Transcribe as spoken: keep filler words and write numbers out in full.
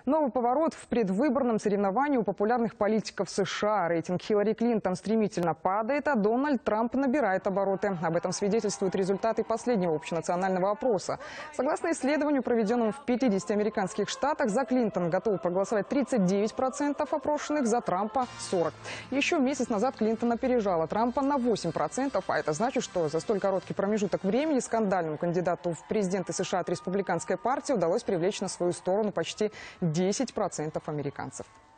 Новый поворот в предвыборном соревновании у популярных политиков США. Рейтинг Хиллари Клинтон стремительно падает, а Дональд Трамп набирает обороты. Об этом свидетельствуют результаты последнего общенационального опроса. Согласно исследованию, проведенному в пятидесяти американских штатах, за Клинтон готовы проголосовать тридцать девять процентов опрошенных, за Трампа – сорок процентов. Еще месяц назад Клинтон опережала Трампа на восемь процентов, а это значит, что за столь короткий промежуток времени скандальному кандидату в президенты США от республиканской партии удалось привлечь на свою сторону почти десять процентов американцев.